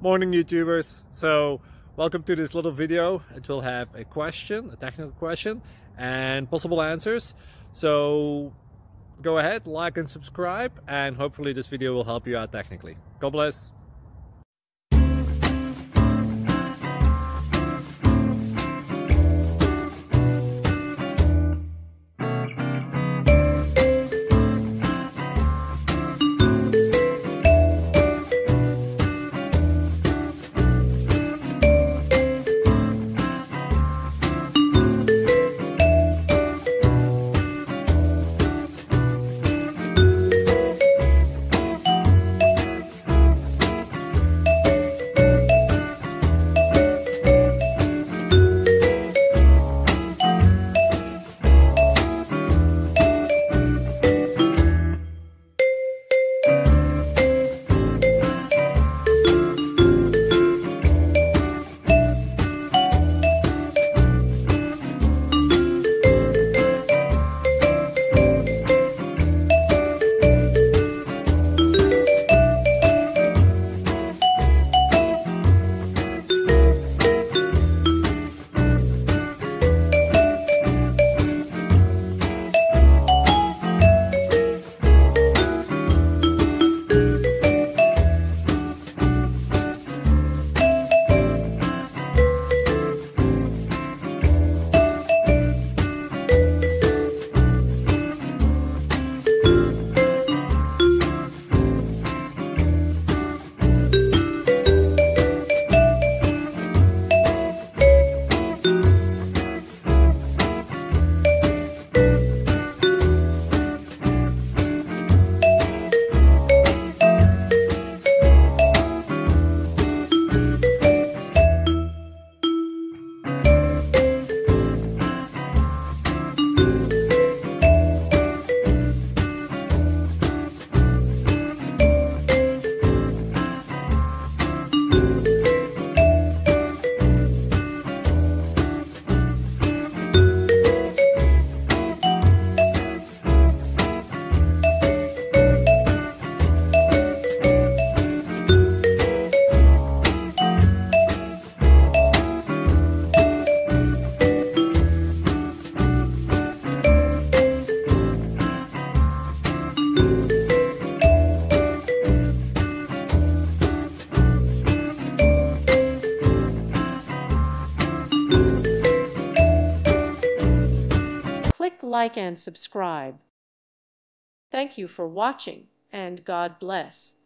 Morning YouTubers. So welcome to this little video. It will have a question, a technical question, and possible answers. So go ahead, like and subscribe, and hopefully this video will help you out technically. God bless. Click like and subscribe. Thank you for watching, and God bless.